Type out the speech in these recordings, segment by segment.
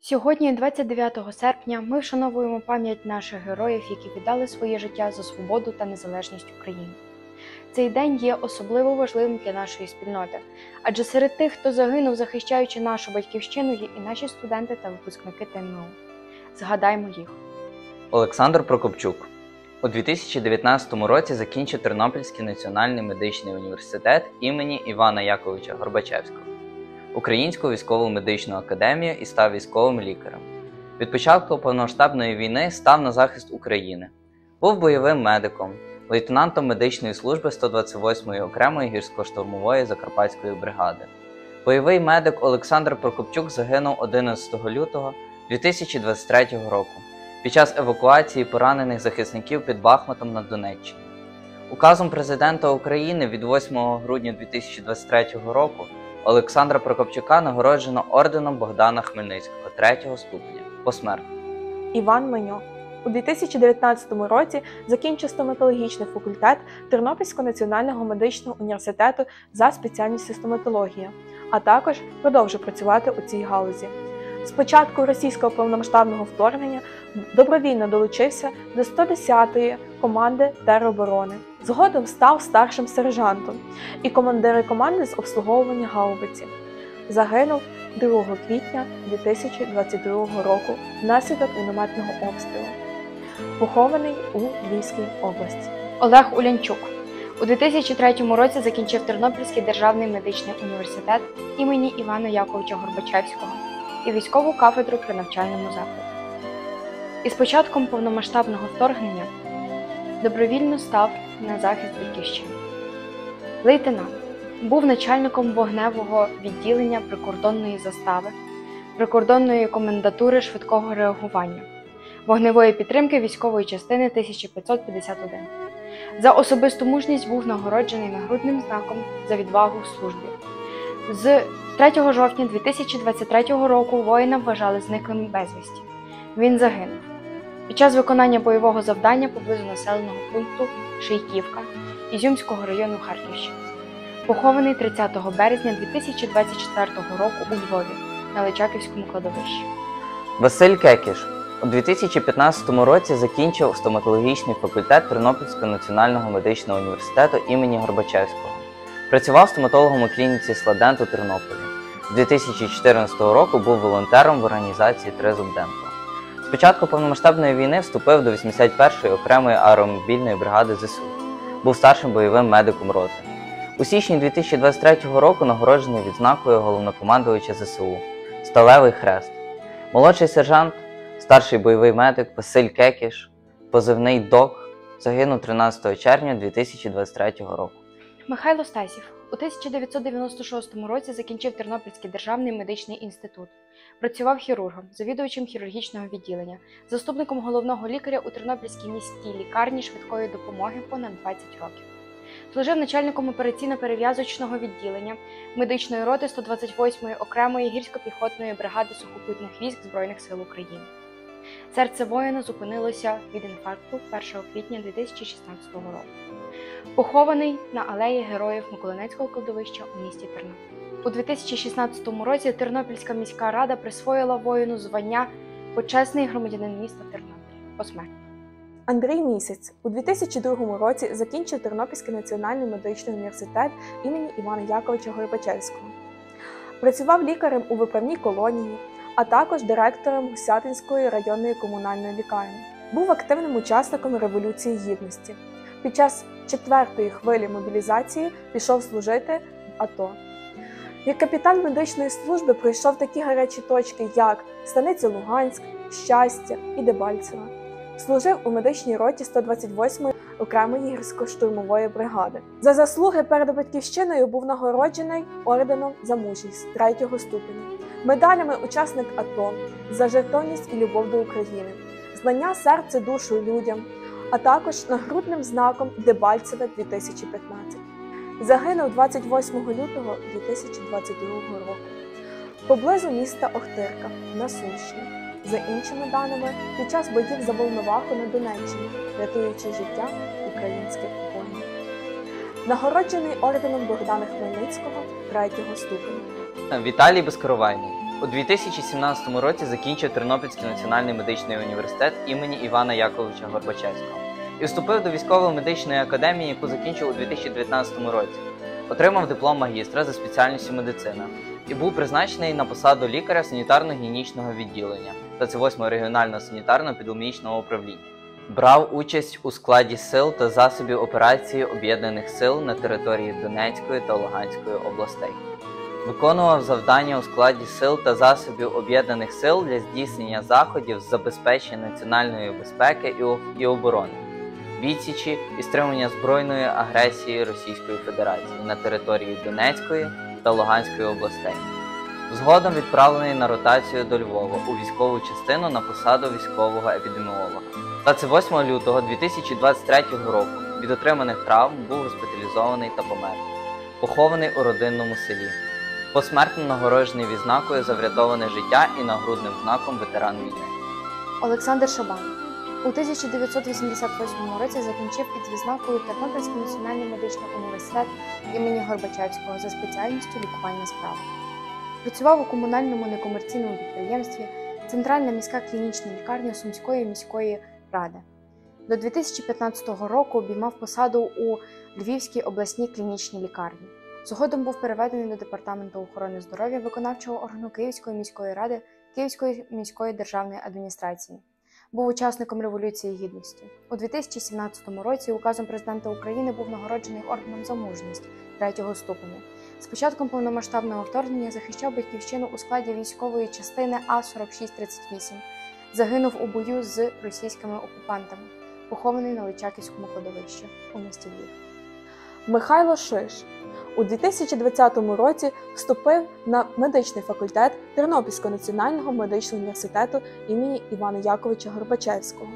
Сьогодні, 29 серпня, ми вшановуємо пам'ять наших героїв, які віддали своє життя за свободу та незалежність України. Цей день є особливо важливим для нашої спільноти, адже серед тих, хто загинув, захищаючи нашу батьківщину, є і наші студенти та випускники ТМО. Згадаймо їх. Олександр Прокопчук у 2019 році закінчив Тернопільський національний медичний університет імені Івана Яковича Горбачевського, Українську військову медичну академію і став військовим лікарем. Від початку повномасштабної війни став на захист України. Був бойовим медиком, лейтенантом медичної служби 128-ї окремої гірсько-штурмової Закарпатської бригади. Бойовий медик Олександр Прокопчук загинув 11 лютого 2023 року під час евакуації поранених захисників під Бахмутом на Донеччині. Указом Президента України від 8 грудня 2023 року Олександра Прокопчука нагороджено орденом Богдана Хмельницького 3-го ступеня посмертно. Іван Меньо у 2019 році закінчив стоматологічний факультет Тернопільського національного медичного університету за спеціальністю стоматологія, а також продовжив працювати у цій галузі. З початку російського повномасштабного вторгнення добровільно долучився до 110-ї команди тероборони. Згодом став старшим сержантом і командиром команди з обслуговування гаубиці. Загинув 2 квітня 2022 року внаслідок мінометного обстрілу. Похований у Львівській області. Олег Улянчук у 2003 році закінчив Тернопільський державний медичний університет імені Івана Яковича Горбачевського і військову кафедру при навчальному закладі. Із початком повномасштабного вторгнення добровільно став на захист батьківщини. Лейтенант був начальником вогневого відділення прикордонної застави, прикордонної комендатури швидкого реагування, вогневої підтримки військової частини 1551. За особисту мужність був нагороджений нагрудним знаком за відвагу в службі. З 3 жовтня 2023 року воїна вважали зниклим безвісті. Він загинув під час виконання бойового завдання поблизу населеного пункту Шийківка Ізюмського району Харківщини. Похований 30 березня 2024 року у Львові на Личаківському кладовищі. Василь Кекіш у 2015 році закінчив стоматологічний факультет Тернопільського національного медичного університету імені Горбачевського. Працював стоматологом у клініці Сладент у Тернополі. З 2014 року був волонтером в організації Тризуб Дентал. З початку повномасштабної війни вступив до 81-ї окремої аеромобільної бригади ЗСУ. Був старшим бойовим медиком роти. У січні 2023 року нагороджений відзнакою головнокомандувача ЗСУ «Сталевий хрест». Молодший сержант, старший бойовий медик Василь Кекіш, позивний ДОК, загинув 13 червня 2023 року. Михайло Стасів у 1996 році закінчив Тернопільський державний медичний інститут. Працював хірургом, завідувачем хірургічного відділення, заступником головного лікаря у Тернопільській міській лікарні швидкої допомоги понад 20 років. Служив начальником операційно-перев'язочного відділення медичної роти 128-ї окремої гірсько-піхотної бригади сухопутних військ Збройних сил України. Серце воїна зупинилося від інфаркту 1 квітня 2016 року. Похований на алеї Героїв Миколинецького кладовища у місті Тернопіль. У 2016 році Тернопільська міська рада присвоїла воїну звання «Почесний громадянин міста Тернопіль» посмертно. Андрій Місяць у 2002 році закінчив Тернопільський національний медичний університет імені Івана Яковича Горбачевського. Працював лікарем у виправній колонії, а також директором Гусятинської районної комунальної лікарні. Був активним учасником Революції Гідності. Під час 4-ї хвилі мобілізації пішов служити в АТО. Як капітан медичної служби пройшов такі гарячі точки, як Станиця Луганськ, Щастя і Дебальцеве. Служив у медичній роті 128-ї окремої гірсько-штурмової бригади. За заслуги перед батьківщиною був нагороджений орденом за мужність 3-го ступеня, медалями учасник АТО, за жертовність і любов до України, знання серця душу людям, а також нагрудним знаком Дебальцеве 2015. Загинув 28 лютого 2022 року поблизу міста Охтирка на Сумщині. За іншими даними, під час боїв за Волноваху на Донеччині, рятуючи життя українських воїнів. Нагороджений орденом Богдана Хмельницького 3-го ступеня. Віталій Безкоровайний У 2017 році закінчив Тернопільський національний медичний університет імені Івана Яковича Горбачевського і вступив до військово-медичної академії, яку закінчив у 2019 році. Отримав диплом магістра за спеціальністю медицина і був призначений на посаду лікаря санітарно-гігієнічного відділення 28-го регіонального санітарно-епідеміологічного управління. Брав участь у складі сил та засобів операції Об'єднаних сил на території Донецької та Луганської областей. Виконував завдання у складі сил та засобів Об'єднаних сил для здійснення заходів з забезпечення національної безпеки і оборони, відсічі і стримування збройної агресії Російської Федерації на території Донецької та Луганської областей. Згодом відправлений на ротацію до Львова у військову частину на посаду військового епідеміолога. 28 лютого 2023 року від отриманих травм був госпіталізований та помер. Похований у родинному селі. Посмертно нагороджений відзнакою за врятоване життя і нагрудним знаком ветеран війни. Олександр Шабан у 1988 році закінчив із відзнакою Тернопільський національний медичний університет імені Горбачевського за спеціальністю лікування справ. Працював у комунальному некомерційному підприємстві Центральна міська клінічна лікарня Сумської міської ради. До 2015 року обіймав посаду у Львівській обласній клінічній лікарні. Згодом був переведений до Департаменту охорони здоров'я виконавчого органу Київської міської ради Київської міської державної адміністрації. Був учасником Революції Гідності. У 2017 році указом Президента України був нагороджений орденом за мужність 3-го ступеня. З початком повномасштабного вторгнення захищав батьківщину у складі військової частини А-4638. Загинув у бою з російськими окупантами. Похований на Личаківському кладовищі у місті Львів. Михайло Шиш у 2020 році вступив на медичний факультет Тернопільського національного медичного університету імені Івана Яковича Горбачевського.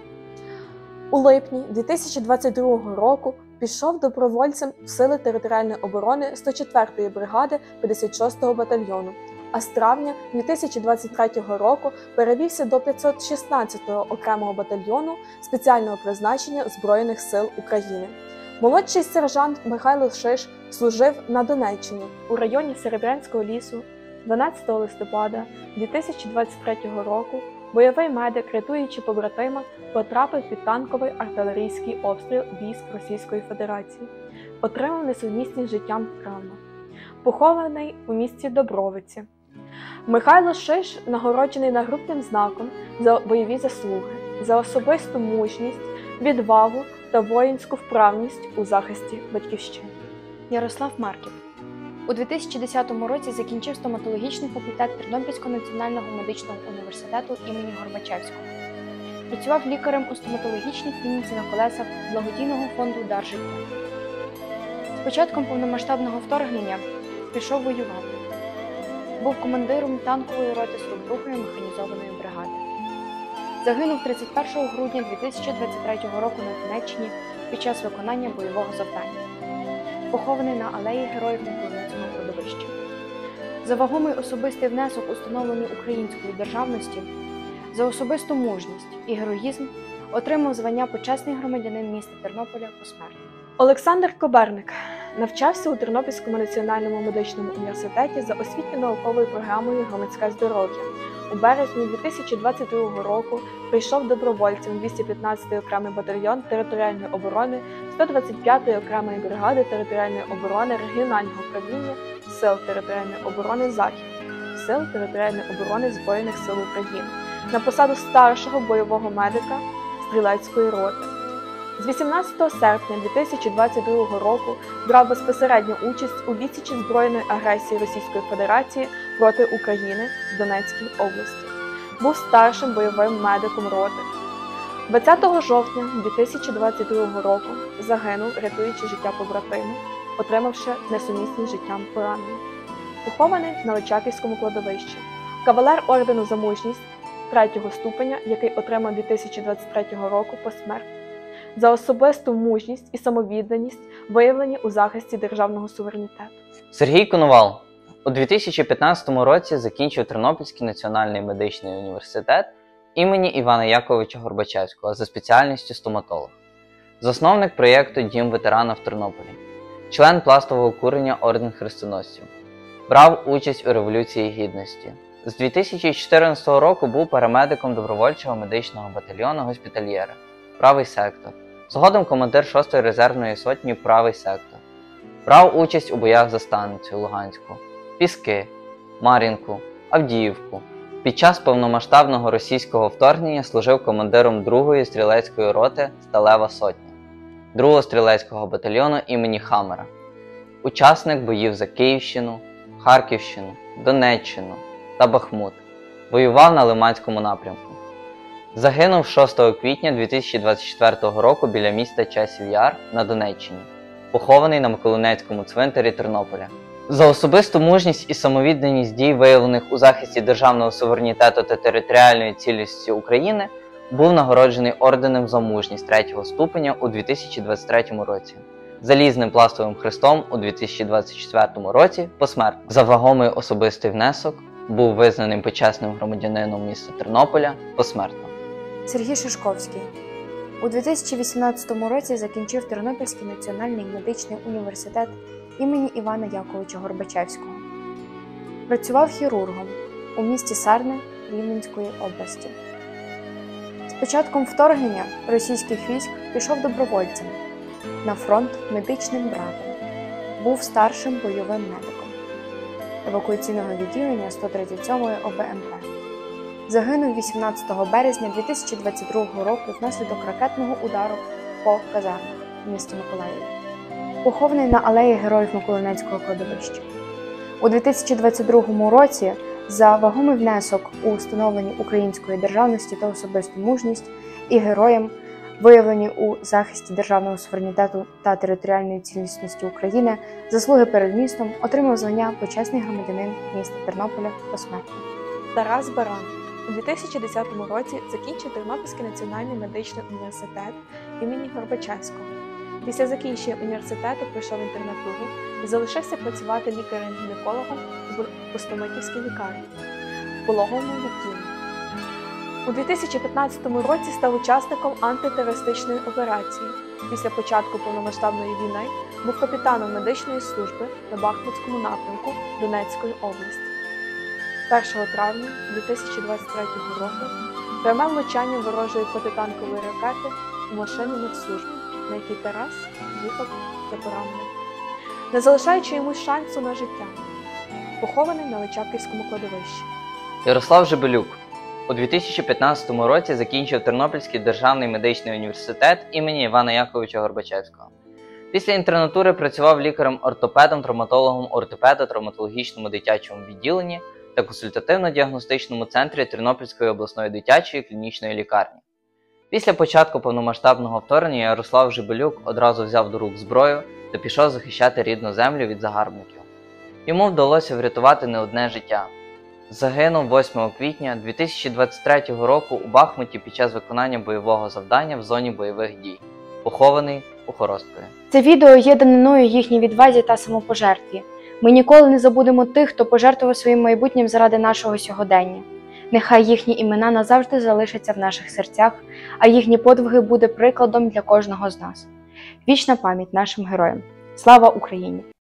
У липні 2022 року пішов добровольцем в Сили територіальної оборони 104-ї бригади 56-го батальйону, а з травня 2023 року перевівся до 516-го окремого батальйону спеціального призначення Збройних сил України. Молодший сержант Михайло Шиш служив на Донеччині у районі Серебрянського лісу. 12 листопада 2023 року бойовий медик, рятуючи побратима, потрапив під танковий артилерійський обстріл військ Російської Федерації. Отримав несумісні з життям травми. Похований у місті Добровиці. Михайло Шиш нагороджений нагрудним знаком за бойові заслуги, за особисту мужність, відвагу та воїнську вправність у захисті батьківщини. Ярослав Марків у 2010 році закінчив стоматологічний факультет Тернопільського національного медичного університету імені Горбачевського. Працював лікарем у стоматологічній клініці на колесах благодійного фонду «Дар життя». З початком повномасштабного вторгнення пішов воювати. Був командиром танкової роти 42-ї механізованої бригади. Загинув 31 грудня 2023 року на Донеччині під час виконання бойового завдання. Похований на алеї Героїв на Кулинецькому кладовищі. За вагомий особистий внесок у становленні української державності, за особисту мужність і героїзм отримав звання почесний громадянин міста Тернополя посмертно. Олександр Коберник навчався у Тернопільському національному медичному університеті за освітньо-науковою програмою «Громадське здоров'я». У березні 2022 року прийшов добровольцем 215-й окремий батальйон територіальної оборони 125-ї окремої бригади територіальної оборони регіонального управління Сил територіальної оборони Захід, Сил територіальної оборони Збройних сил України на посаду старшого бойового медика стрілецької роти. З 18 серпня 2022 року брав безпосередню участь у відсічі збройної агресії Російської Федерації проти України в Донецькій області. Був старшим бойовим медиком роти. 20 жовтня 2022 року загинув, рятуючи життя побратиму, отримавши несумісні з життям поранення. Похований на Личаківському кладовищі. Кавалер ордену за мужність 3-го ступеня, який отримав 2023 року посмертно. За особисту мужність і самовідданість, виявлені у захисті державного суверенітету. Сергій Коновал у 2015 році закінчив Тернопільський національний медичний університет імені Івана Яковича Горбачевського за спеціальністю стоматолог. Засновник проєкту «Дім ветерана» в Тернополі. Член пластового курення Орден Хрестоносців. Брав участь у Революції Гідності. З 2014 року був парамедиком добровольчого медичного батальйону «Госпітальєри» «Правий сектор». Згодом командир 6-ї резервної сотні «Правий сектор». Брав участь у боях за станицю Луганську, Піски, Мар'їнку, Авдіївку. Під час повномасштабного російського вторгнення служив командиром 2-ї стрілецької роти «Сталева сотня», 2-го стрілецького батальйону імені Хамера. Учасник боїв за Київщину, Харківщину, Донеччину та Бахмут. Воював на Лиманському напрямку. Загинув 6 квітня 2024 року біля міста Часів Яр на Донеччині. Похований на Миколинецькому цвинтарі Тернополя. За особисту мужність і самовідданість дій, виявлених у захисті державного суверенітету та територіальної цілісності України, був нагороджений орденом за мужність 3-го ступеня у 2023 році, залізним пластовим хрестом у 2024 році посмертно. За вагомий особистий внесок був визнаним почесним громадянином міста Тернополя посмертно. Сергій Шишковський у 2018 році закінчив Тернопільський національний медичний університет імені Івана Яковича Горбачевського. Працював хірургом у місті Сарни Рівненської області. З початком вторгнення російських військ пішов добровольцем на фронт медичним братом. Був старшим бойовим медиком евакуаційного відділення 137-ї ОБМП. Загинув 18 березня 2022 року внаслідок ракетного удару по казармах в місті Миколаєві. Похований на алеї Героїв Миколинецького кладовища. У 2022 році за вагомий внесок у встановленні української державності та особисту мужність і героям, виявлені у захисті державного суверенітету та територіальної цілісності України, заслуги перед містом, отримав звання почесний громадянин міста Тернополя посмертно. Тарас Баран у 2010 році закінчив Тернопільський національний медичний університет імені Горбачевського. Після закінчення університету пройшов інтернатуру і залишився працювати лікарем-гінекологом у Пустомитівській лікарні, в пологовому відділі. У 2015 році став учасником антитерористичної операції. Після початку повномасштабної війни був капітаном медичної служби на Бахмутському напрямку Донецької області. 1 травня 2023 року пряме влучання ворожої протитанкової ракети у машину медслужби, на якій Тарас їхав для поранення, не залишаючи йому шансу на життя. Похований на Личаківському кладовищі. Ярослав Жебелюк у 2015 році закінчив Тернопільський державний медичний університет імені Івана Яковича Горбачевського. Після інтернатури працював лікарем-ортопедом, травматологом ортопедо-травматологічному дитячому відділенні та консультативно-діагностичному центрі Тернопільської обласної дитячої клінічної лікарні. Після початку повномасштабного вторгнення Ярослав Жебелюк одразу взяв до рук зброю та пішов захищати рідну землю від загарбників. Йому вдалося врятувати не одне життя. Загинув 8 квітня 2023 року у Бахмуті під час виконання бойового завдання в зоні бойових дій, похований у Хоросткові. Це відео є даниною їхній відвазі та самопожертві. Ми ніколи не забудемо тих, хто пожертвував своїм майбутнім заради нашого сьогодення. Нехай їхні імена назавжди залишаться в наших серцях, а їхні подвиги буде прикладом для кожного з нас. Вічна пам'ять нашим героям. Слава Україні!